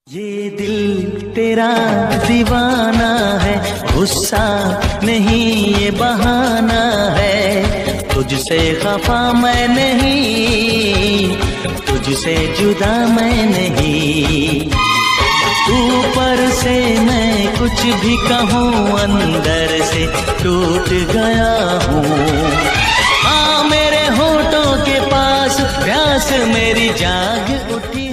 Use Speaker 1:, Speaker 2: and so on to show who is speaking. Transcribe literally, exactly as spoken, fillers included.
Speaker 1: ये दिल तेरा दीवाना है, गुस्सा नहीं ये बहाना है। तुझसे खफा मैं नहीं, तुझसे जुदा मैं नहीं। ऊपर से मैं कुछ भी कहूँ, अंदर से टूट गया हूँ। हाँ मेरे होठों के पास प्यास मेरी जाग उठी।